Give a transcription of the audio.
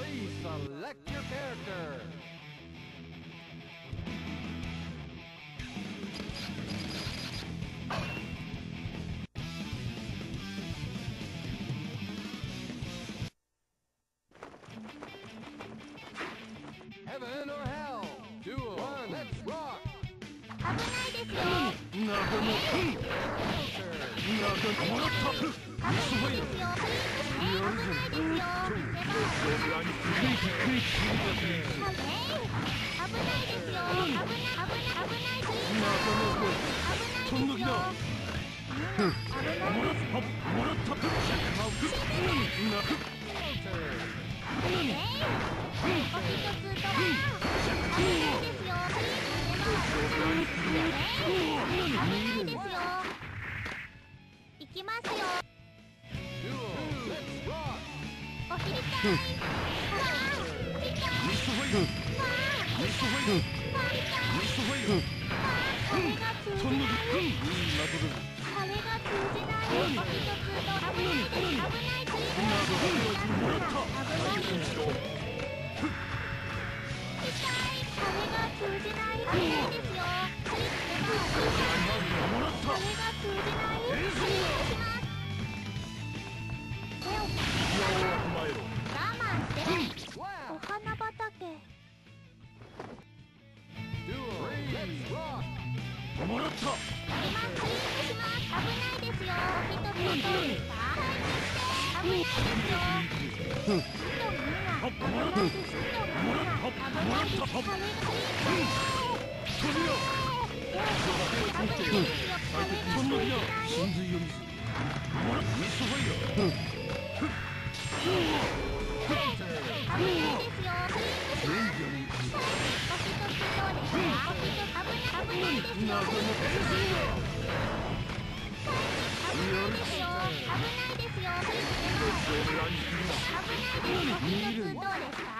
Please select your character. Heaven or hell? Duel. One, let's rock. 危ないですよ。 Counter. もらった。危ないですよ。危ないですよ。行きますよ。おひりたい。お花畑。 もらった。 危ないですよ。一つどうですか？危ないですよ。どうですか？